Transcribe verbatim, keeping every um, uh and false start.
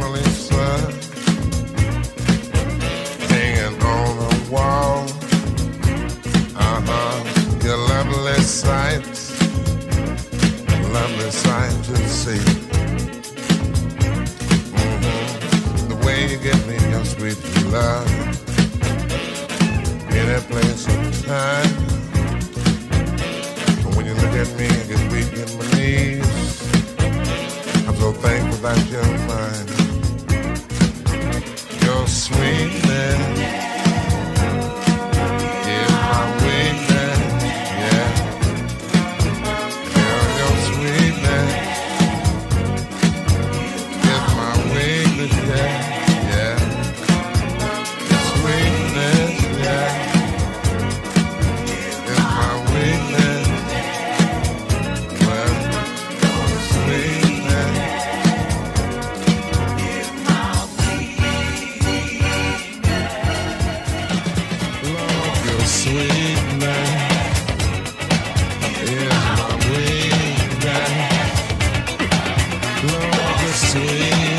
family sun hanging on the wall. Uh-huh, your lovely sight, lovely sight to see. Mm-hmm. The way you give me your sweet love, any place or time. When you look at me, I get weak in my knees. I'm so thankful that you're mine. Your sweetness is my weakness, yeah. Your, your sweetness is my weakness, yeah, yeah. Your sweetness, yeah, is my weakness. Well, your sweetness. Lord, your sweetness is my weakness. Lord, your sweetness.